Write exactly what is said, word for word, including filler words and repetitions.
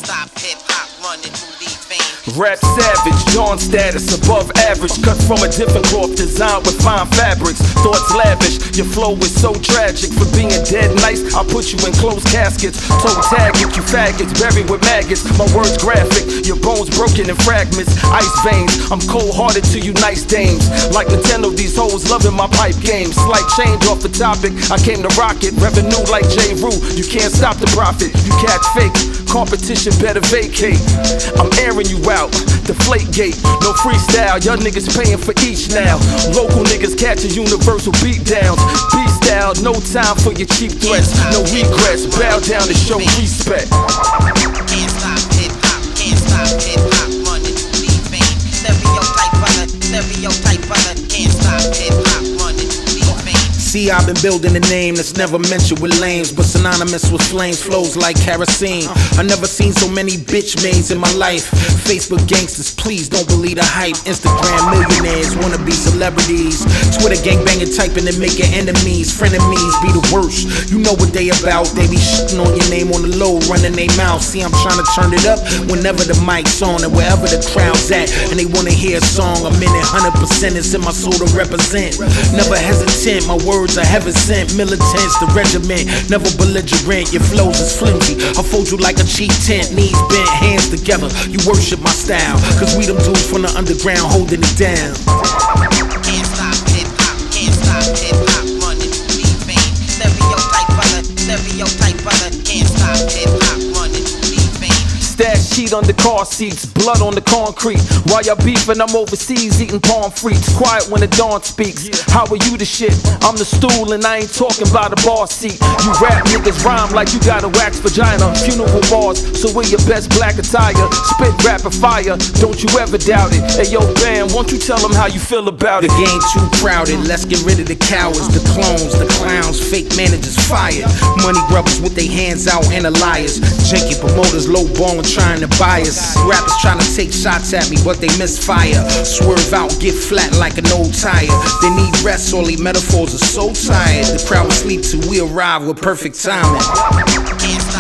stop hip hop running through these veins. Rap savage, John status above average. Cut from a different cloth, designed with fine fabrics. Thoughts lavish, your flow is so tragic. For being dead nice, I'll put you in closed caskets. Toe tag it, you faggots, buried with maggots. My words graphic, your bones broken in fragments. Ice veins, I'm cold-hearted to you nice dames. Like Nintendo, these hoes loving my pipe games. Slight change off the topic, I came to rock it. Revenue like J. Rue, you can't stop the profit. You catch fake, competition better vacate. I'm airing you out, deflate gate. No freestyle, y'all niggas paying for each now. Local niggas catching universal beatdowns. B-style, no time for your cheap threats. No regrets, bow down to show respect. Can't stop hip hop, can't stop hip hop running through these veins. Stereotype brother, stereotype brother, can't stop hip hop running through these veins. See, I've been building a name that's never mentioned with lames, but synonymous with flames, flows like kerosene. I never seen so many bitch maids in my life. Facebook gangsters, please don't believe the hype. Instagram millionaires wanna be celebrities. Twitter gangbanging, typing and making enemies. Frenemies be the worst, you know what they about. They be shitting on your name on the low, running their mouth. See, I'm trying to turn it up whenever the mic's on and wherever the crowd's at, and they wanna hear a song. I'm in it one hundred percent, it's in my soul to represent. Never hesitant, my words are heaven sent. Militants, the regiment, never belligerent. Your flows is flimsy, I fold you like a cheap tent. Knees bent, hands together, you worship my style. Cause we them dudes from the underground holding it down. Can't stop hip hop, can't stop hip hop running through these veins. Stereotype brother, stereotype brother, can't stop hip hop running through these veins. Stash sheet under car seats, blood on the concrete. While y'all beefing, I'm overseas eating palm frites. Quiet when the dawn speaks. How are you the shit? I'm the stool and I ain't talking about a bar seat. You rap niggas rhyme like you got a wax vagina. Funeral bars, so wear your best black attire. Spit rapid fire, don't you ever doubt it. Hey yo, Bam, won't you tell them how you feel about The it? game too crowded, let's get rid of the cowards, the clones, the clowns, fake managers fired. Money grubbers with their hands out and the liars. Janky promoters lowballing trying to buy us. Rappers trying to take shots at me but they misfire. Swerve out, get flat like an old tire. They need rest, all these metaphors are so tired. The crowd will sleep till we arrive with perfect timing. Can't stop